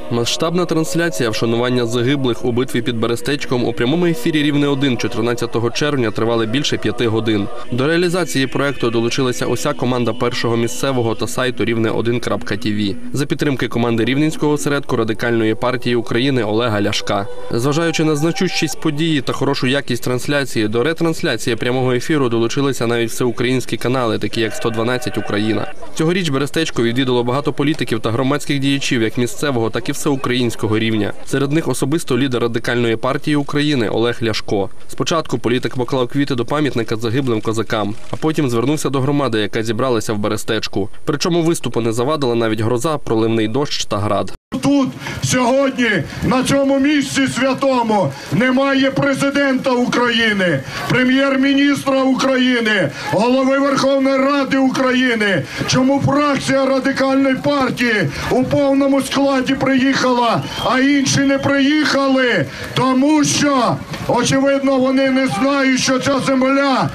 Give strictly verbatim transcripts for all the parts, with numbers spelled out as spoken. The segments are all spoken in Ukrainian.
Масштабна трансляція вшанування загиблих у битві під Берестечком у прямому ефірі Рівне один чотирнадцятого червня тривали більше п'яти годин. До реалізації проєкту долучилася уся команда першого місцевого та сайту рівне один крапка ті ві за підтримки команди Рівненського осередку Радикальної партії України Олега Ляшка. Зважаючи на значущість події та хорошу якість трансляції, до ретрансляції прямого ефіру долучилися навіть всеукраїнські канали, такі як сто дванадцять Україна. Цьогоріч Берестечко відвідало багато політиків та громадських діячів як місцевого, так і всеукраїнського рівня. Серед них особисто лідер Радикальної партії України Олег Ляшко. Спочатку політик поклав квіти до пам'ятника загиблим козакам, а потім звернувся до громади, яка зібралася в Берестечку. Причому виступу не завадила навіть гроза, проливний дощ та град. Тут сьогодні, на цьому місці святому, немає президента України, прем'єр-міністра України, голови Верховної Ради України. Чому фракція Радикальної партії у повному складі приїхала, а інші не приїхали? Тому що, очевидно, вони не знають, що ця земля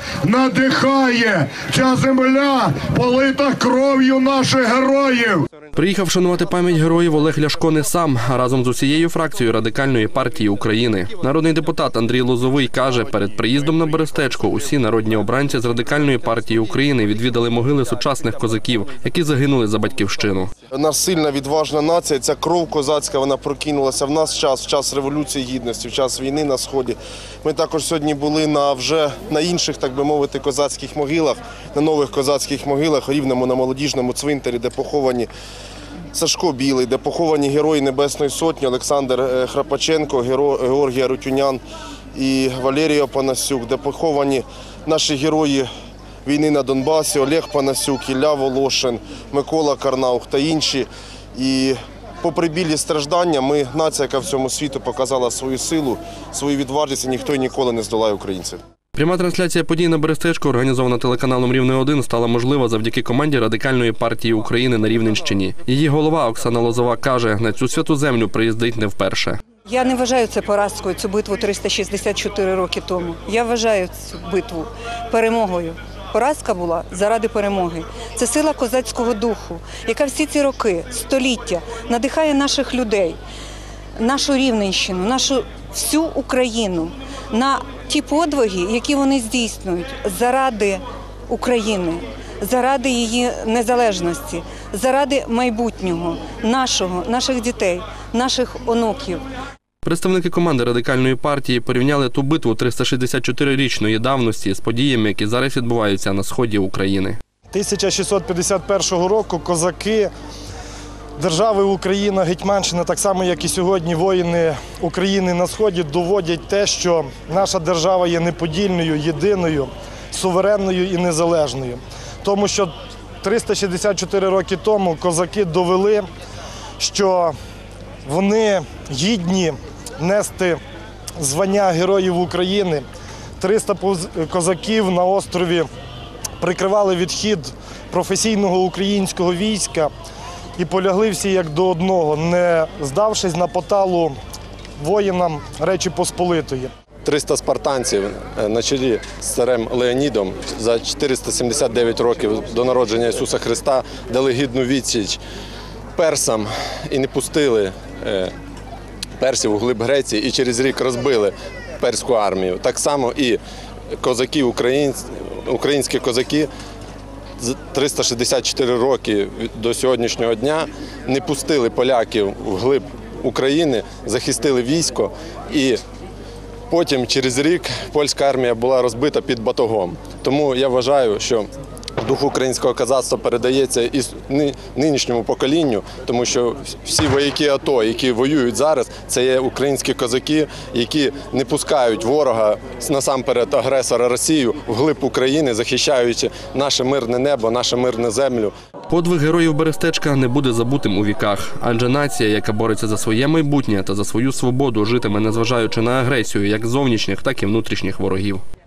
надихає, ця земля полита кров'ю наших героїв. Приїхав шанувати пам'ять героїв Олег Ляшко не сам, а разом з усією фракцією Радикальної партії України. Народний депутат Андрій Лозовий каже, перед приїздом на Берестечко усі народні обранці з Радикальної партії України відвідали могили сучасних козаків, які загинули за батьківщину. Наша сильна, відважна нація, ця кров козацька, вона прокинулася в нас час, в час Революції Гідності, в час війни на Сході. Ми також сьогодні були на вже на інших, так би мовити, козацьких могилах, на нових козацьких могилах, Рівному, на Молодіжному цвинтарі, де поховані Сашко Білий, де поховані герої Небесної Сотні, Олександр Храпаченко, Георгій Арутюнян і Валерій Панасюк, де поховані наші герої війни на Донбасі, Олег Панасюк, Ілля Волошин, Микола Карнаух та інші. І попри біль і страждання, ми, нація, яка всьому світу показала свою силу, свою відважність, і ніхто і ніколи не здолає українців. Пряма трансляція подій на Берестечку, організована телеканалом Рівне один, стала можлива завдяки команді Радикальної партії України на Рівненщині. Її голова Оксана Лозова каже, на цю святу землю приїздить не вперше. Я не вважаю це поразкою, цю битву триста шістдесят чотири роки тому. Я вважаю цю битву перемогою. Поразка була заради перемоги. Це сила козацького духу, яка всі ці роки, століття надихає наших людей, нашу Рівненщину, нашу всю Україну на ті подвиги, які вони здійснюють заради України, заради її незалежності, заради майбутнього нашого, наших дітей, наших онуків. Представники команди Радикальної партії порівняли ту битву триста шістдесят чотирирічної давності з подіями, які зараз відбуваються на сході України. тисяча шістсот п'ятдесят першого року козаки держави Україна, Гетьманщина, так само, як і сьогодні воїни України на Сході, доводять те, що наша держава є неподільною, єдиною, суверенною і незалежною. Тому що триста шістдесят чотири роки тому козаки довели, що вони гідні нести звання Героїв України. триста козаків на острові прикривали відхід професійного українського війська і полягли всі як до одного, не здавшись на поталу воїнам Речі Посполитої. триста спартанців на чолі з царем Леонідом за чотириста сімдесят дев'ять років до народження Ісуса Христа дали гідну відсіч персам і не пустили персів у глиб Греції і через рік розбили перську армію. Так само і козаки, українські козаки триста шістдесят чотири роки до сьогоднішнього дня не пустили поляків в глиб України, захистили військо, і потім через рік польська армія була розбита під Батогом. Тому я вважаю, що дух українського козацтва передається і нинішньому поколінню, тому що всі вояки АТО, які воюють зараз, це є українські козаки, які не пускають ворога, насамперед агресора Росію, вглиб України, захищаючи наше мирне небо, нашу мирну землю. Подвиг героїв Берестечка не буде забутим у віках, адже нація, яка бореться за своє майбутнє та за свою свободу, житиме, незважаючи на агресію як зовнішніх, так і внутрішніх ворогів.